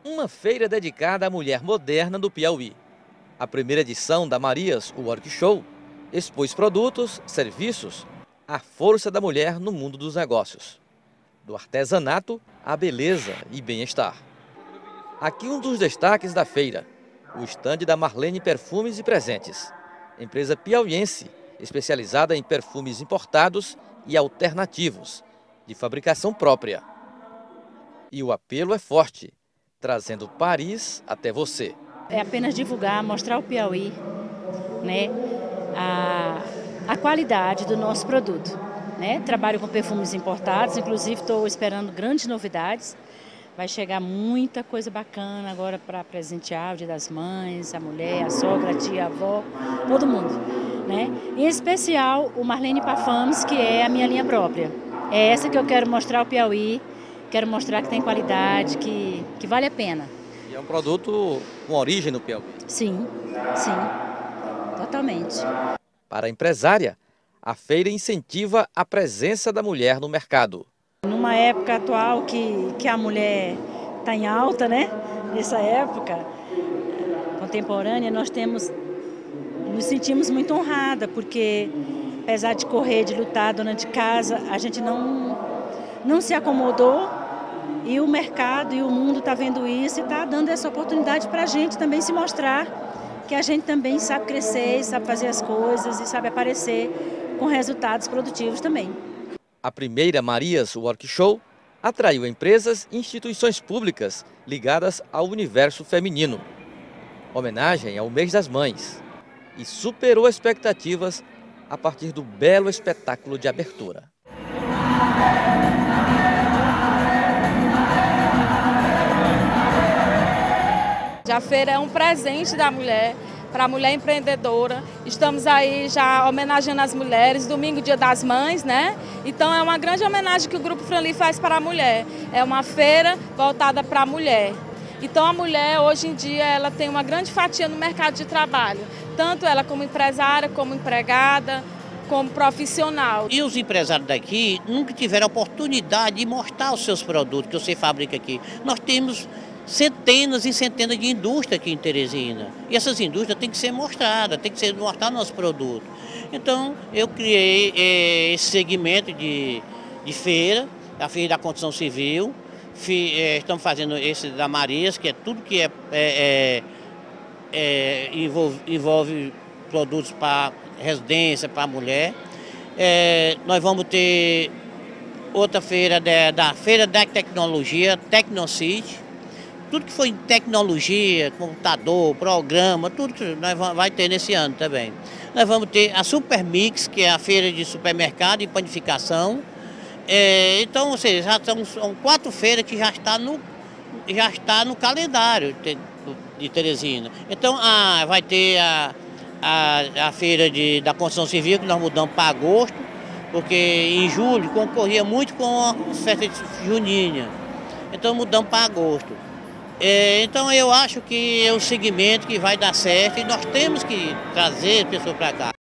Uma feira dedicada à mulher moderna do Piauí. A primeira edição da Marias Work Show expôs produtos, serviços, a força da mulher no mundo dos negócios. Do artesanato à beleza e bem-estar. Aqui um dos destaques da feira, o estande da Marlene Perfumes e Presentes, empresa piauiense especializada em perfumes importados e alternativos, de fabricação própria. E o apelo é forte, trazendo Paris até você. É apenas divulgar, mostrar o Piauí, né, a qualidade do nosso produto. Né? Trabalho com perfumes importados, inclusive estou esperando grandes novidades. Vai chegar muita coisa bacana agora para presentear o Dia das Mães, a mulher, a sogra, a tia, a avó, todo mundo. Né? Em especial o Marlene Perfumes, que é a minha linha própria. É essa que eu quero mostrar ao Piauí, quero mostrar que tem qualidade, que vale a pena. E é um produto com origem no Piauí. Sim, totalmente. Para a empresária, a feira incentiva a presença da mulher no mercado. Numa época atual que a mulher está em alta, né? Nessa época contemporânea, nós nos sentimos muito honrada, porque apesar de correr, de lutar, dona de casa, a gente não se acomodou e o mercado e o mundo está vendo isso e está dando essa oportunidade para a gente também se mostrar que a gente também sabe crescer, sabe fazer as coisas e sabe aparecer com resultados produtivos também. A primeira Marias Work Show atraiu empresas e instituições públicas ligadas ao universo feminino. Homenagem ao Mês das Mães. E superou expectativas a partir do belo espetáculo de abertura. A feira é um presente da mulher, para a mulher empreendedora. Estamos aí já homenageando as mulheres, domingo, Dia das Mães, né? Então é uma grande homenagem que o Grupo Franli faz para a mulher. É uma feira voltada para a mulher. Então a mulher, hoje em dia, ela tem uma grande fatia no mercado de trabalho. Tanto ela como empresária, como empregada, como profissional. E os empresários daqui nunca tiveram a oportunidade de mostrar os seus produtos que você fabrica aqui. Nós temos centenas e centenas de indústrias aqui em Teresina. E essas indústrias têm que ser mostradas, tem que ser mostrar nosso produto. Então, eu criei esse segmento de feira, a feira da construção civil. Estamos fazendo esse da Marias, que é tudo que envolve produtos para residência, para mulher. Nós vamos ter outra feira da Feira da Tecnologia, Tecnocity. Tudo que foi em tecnologia, computador, programa, tudo que nós vamos ter nesse ano também. Nós vamos ter a Supermix, que é a feira de supermercado e panificação. Então, ou seja, são 4 feiras que já está no calendário de Teresina. Então, vai ter a feira da construção civil, que nós mudamos para agosto, porque em julho concorria muito com a festa junina. Então, mudamos para agosto. Então eu acho que é um segmento que vai dar certo e nós temos que trazer pessoas para cá.